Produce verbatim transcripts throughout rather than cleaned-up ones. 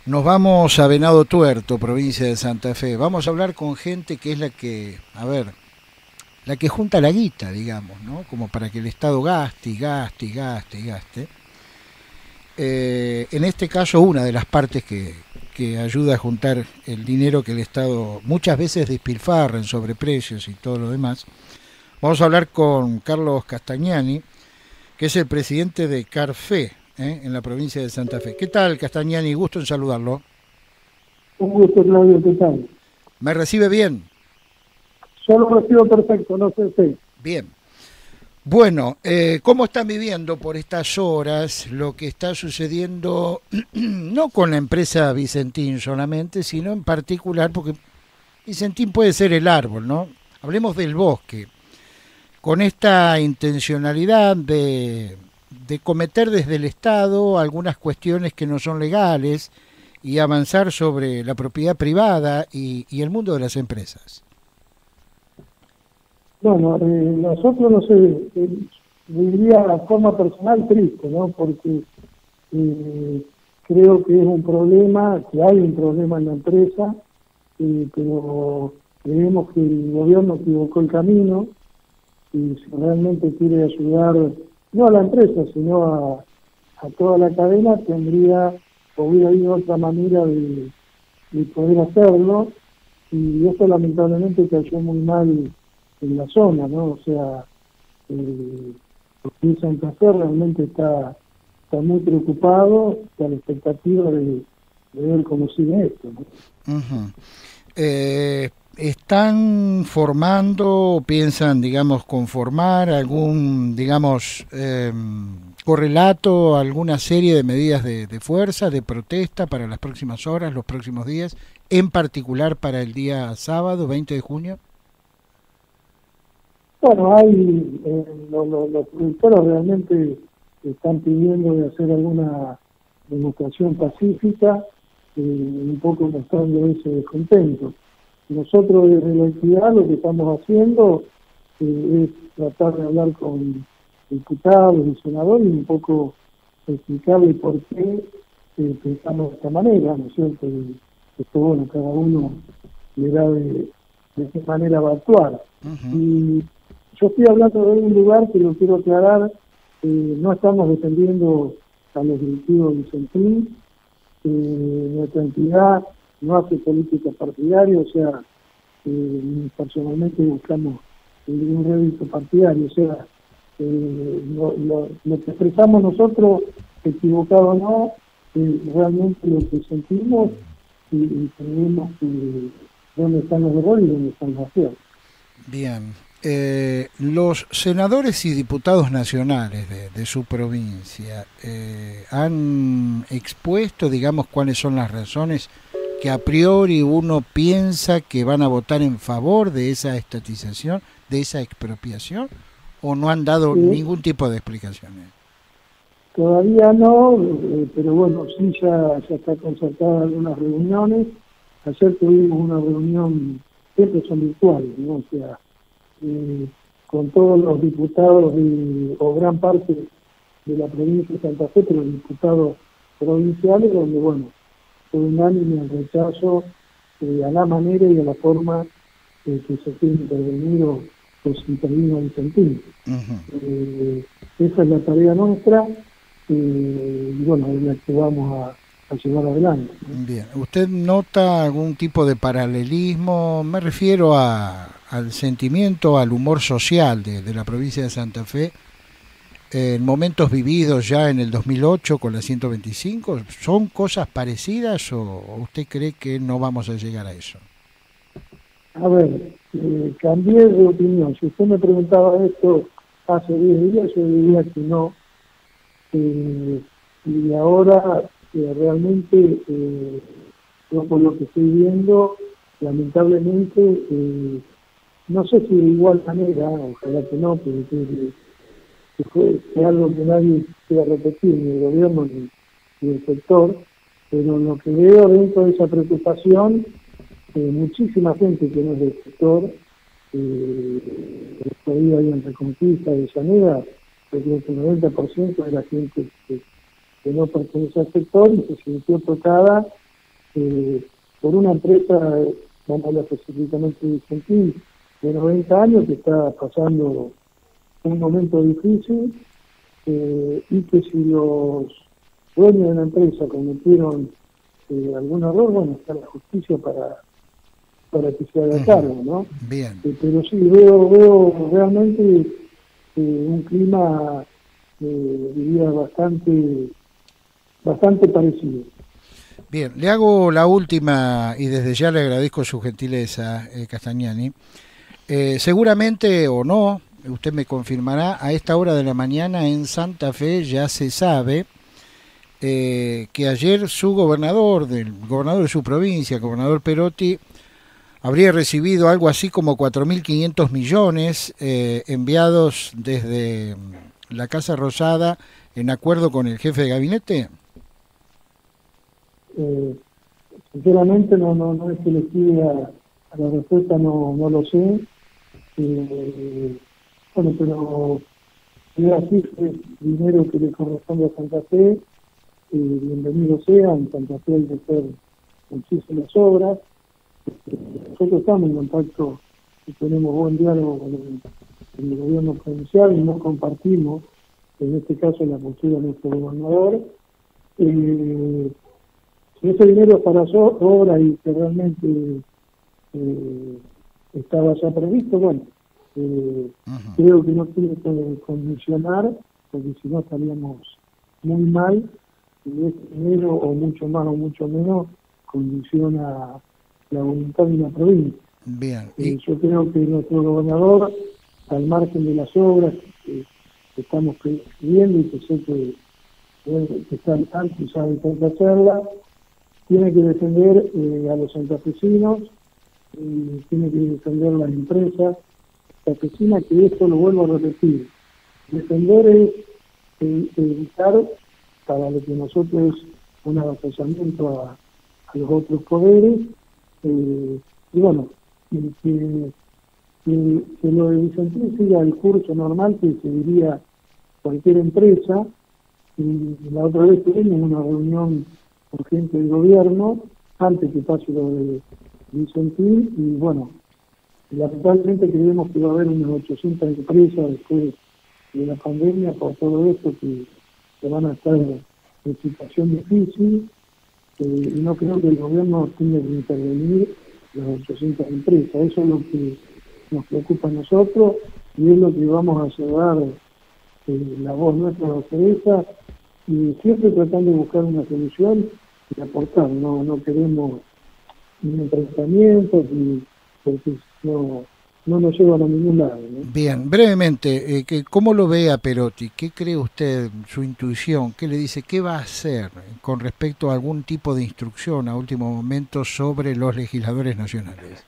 Nos vamos a Venado Tuerto, provincia de Santa Fe. Vamos a hablar con gente que es la que, a ver, la que junta la guita, digamos, ¿no? Como para que el Estado gaste y gaste y gaste y gaste. Eh, en este caso, una de las partes que, que ayuda a juntar el dinero que el Estado muchas veces despilfarra en sobreprecios y todo lo demás. Vamos a hablar con Carlos Castagnani, que es el presidente de Carfe, ¿eh? En la provincia de Santa Fe. ¿Qué tal, Castagnani? Gusto en saludarlo. Un gusto, Claudio, ¿qué tal? ¿Me recibe bien? Yo lo recibo perfecto, no sé usted. Bien. Bueno, eh, ¿cómo están viviendo por estas horas lo que está sucediendo, no con la empresa Vicentín solamente, sino en particular, porque Vicentín puede ser el árbol, ¿no? Hablemos del bosque, con esta intencionalidad de, de cometer desde el Estado algunas cuestiones que no son legales y avanzar sobre la propiedad privada y, y el mundo de las empresas. Bueno, eh, nosotros, no sé, eh, diría de forma personal triste, ¿no? Porque eh, creo que es un problema, que hay un problema en la empresa, eh, pero creemos que el gobierno equivocó el camino y si realmente quiere ayudar, no a la empresa, sino a, a toda la cadena, tendría, hubiera habido otra manera de, de poder hacerlo, y esto lamentablemente cayó muy mal en la zona, ¿no? O sea, eh, porque Santa Fe realmente está, está muy preocupado, está a la expectativa de, de ver cómo sigue esto, ¿no? Uh-huh. Eh, ¿Están formando, piensan, digamos, conformar algún, digamos, eh, correlato, alguna serie de medidas de, de fuerza, de protesta para las próximas horas, los próximos días, en particular para el día sábado, veinte de junio? Bueno, hay, eh, lo- lo- los productores realmente están pidiendo de hacer alguna demostración pacífica, eh, un poco mostrando ese descontento. Nosotros desde la entidad lo que estamos haciendo eh, es tratar de hablar con diputados y senadores y un poco explicarle por qué eh, pensamos de esta manera, ¿no es cierto? Y esto, bueno, cada uno le da de, de qué manera va a actuar. Uh-huh. Y yo estoy hablando de un lugar que lo quiero aclarar, eh, no estamos defendiendo a los directivos de Vicentín, eh, nuestra entidad no hace política partidaria, o sea, eh, personalmente buscamos ningún rédito partidario, o sea, eh, lo, lo, lo que expresamos nosotros, equivocado o no, eh, realmente lo que sentimos y, y creemos que dónde están los errores y dónde están los aciertos. Bien. Eh, los senadores y diputados nacionales de, de su provincia eh, han expuesto, digamos, cuáles son las razones que a priori uno piensa que van a votar en favor de esa estatización, de esa expropiación, o no han dado Eh, ningún tipo de explicaciones. Todavía no, eh, pero bueno, sí ya, ya está concertada algunas reuniones. Ayer tuvimos una reunión, siempre son virtuales, ¿no? O sea, eh, con todos los diputados de, o gran parte de la provincia de Santa Fe, pero diputados provinciales, donde, bueno, fue unánime el rechazo eh, a la manera y a la forma eh, que se tiene intervenido, pues intervino Vicentín. Uh-huh. Eh, esa es la tarea nuestra, eh, y bueno, es la que vamos a, a llevar adelante, ¿no? Bien, ¿usted nota algún tipo de paralelismo? Me refiero a, al sentimiento, al humor social de, de la provincia de Santa Fe en momentos vividos ya en el dos mil ocho con la ciento veinticinco. ¿Son cosas parecidas o usted cree que no vamos a llegar a eso? A ver, eh, cambié de opinión. Si usted me preguntaba esto hace diez días, yo diría que no. Eh, y ahora eh, realmente, eh, yo por lo que estoy viendo, lamentablemente, eh, no sé si de igual manera, ojalá que no, pero que, que fue que algo que nadie quiera repetir, ni el gobierno ni, ni el sector, pero lo que veo dentro de esa preocupación, eh, muchísima gente que no es del sector, eh, todavía hay en Reconquista de Llanera, yo creo que el noventa por ciento de la gente que, que no pertenece al sector y se sintió tocada eh, por una empresa, vamos a hablar específicamente de Vicentín, de noventa años, que está pasando un momento difícil, eh, y que si los dueños de la empresa cometieron eh, algún error, bueno, está la justicia para para que se haga cargo, ¿no? Bien. Eh, pero sí, veo, veo realmente eh, un clima, eh, diría, bastante, bastante parecido. Bien, le hago la última y desde ya le agradezco su gentileza, eh, Castagnani. Eh, seguramente o no, usted me confirmará, a esta hora de la mañana en Santa Fe ya se sabe eh, que ayer su gobernador, del gobernador de su provincia, el gobernador Perotti, habría recibido algo así como cuatro mil quinientos millones eh, enviados desde la Casa Rosada en acuerdo con el jefe de gabinete. Eh, sinceramente no, no, no es que le pide a, a la respuesta, no, no lo sé. Eh, bueno, pero si es así, es dinero que le corresponde a Santa Fe, eh, bienvenido sea. En Santa Fe hay que hacer muchísimas obras. Nosotros estamos en contacto y tenemos buen diálogo con el, con el gobierno provincial y no compartimos, en este caso, la postura de nuestro gobernador. Eh, si ese dinero es para obras y que realmente eh, estaba ya previsto, bueno, eh, uh-huh. creo que no tiene que condicionar, porque si no estaríamos muy mal, y ese dinero, o mucho más o mucho menos, condiciona la voluntad de la provincia. Bien. Eh, yo creo que nuestro gobernador, al margen de las obras que, que estamos pidiendo y que sé que, que está al tanto y sabe que hay que hacerla, tiene que defender eh, a los santafesinos, y tiene que defender las empresas santafesinas, que esto lo vuelvo a repetir. Defender es eh, evitar, para lo que nosotros es un avasallamiento a, a los otros poderes. Eh, y bueno, que, que, que lo de Vicentín siga el curso normal que seguiría cualquier empresa. Y la otra vez tuvimos una reunión con gente del gobierno antes que pase lo de Vicentín, y bueno, lamentablemente creemos que va a haber unas ochocientas empresas después de la pandemia por todo esto que, que van a estar en situación difícil. Eh, y no creo que el gobierno tenga que intervenir las ochocientas empresas. Eso es lo que nos preocupa a nosotros y es lo que vamos a llevar eh, la voz nuestra a la empresa, y siempre tratando de buscar una solución y aportar. No, no queremos ni enfrentamientos, ni porque no, no nos llevan a ningún lado, ¿no? Bien, brevemente, eh, ¿cómo lo ve a Perotti? ¿Qué cree usted, su intuición? ¿Qué le dice? ¿Qué va a hacer con respecto a algún tipo de instrucción a último momento sobre los legisladores nacionales?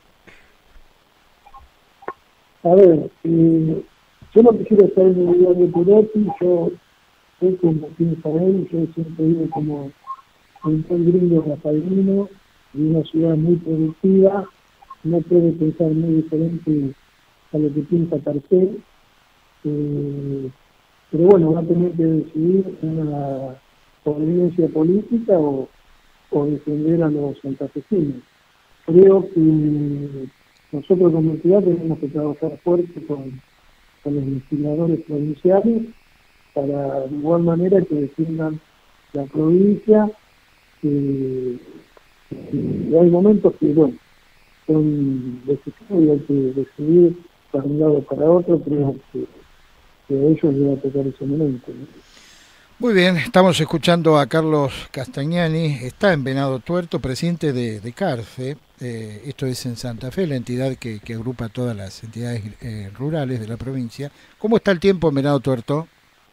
A ver, eh, yo no quisiera estar en el lugar de Perotti. Yo sé como piensa él. Yo siempre vivo como un buen gringo rafaelino de una ciudad muy productiva. No puede pensar muy diferente a lo que piensa Carcel, eh, pero bueno, va a tener que decidir una obediencia política o, o defender a los santafesinos. Creo que nosotros como entidad tenemos que trabajar fuerte con, con los legisladores provinciales para de igual manera que defiendan la provincia. Eh, y hay momentos que, bueno, son decisivos y hay que decidir para un lado o para otro. Creo que, que a ellos les va a tocar ese momento, ¿no? Muy bien, estamos escuchando a Carlos Castagnani, está en Venado Tuerto, presidente de, de CARFE, eh, esto es en Santa Fe, la entidad que, que agrupa todas las entidades eh, rurales de la provincia. ¿Cómo está el tiempo en Venado Tuerto?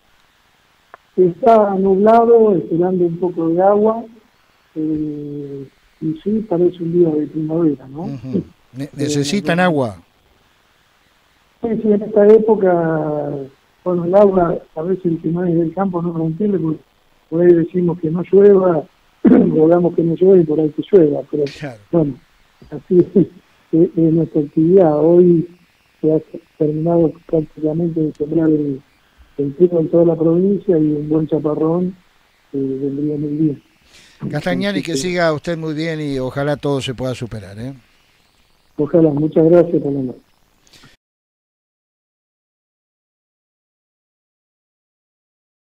Está nublado, esperando un poco de agua, eh, y sí, parece un día de primavera, ¿no? Uh-huh. Ne- ¿Necesitan eh, agua? Sí, sí, en esta época, bueno, el agua, a veces el que no es del campo no lo entiende, porque por ahí decimos que no llueva, rogamos que no llueva y por ahí que llueva, pero claro. Bueno, así es, es, es nuestra actividad. Hoy se ha terminado prácticamente de sembrar el, el trigo en toda la provincia, y un buen chaparrón eh, vendría muy bien. Castagnani, Así que que, siga usted muy bien y ojalá todo se pueda superar, ¿eh? ojalá, muchas gracias por la noche.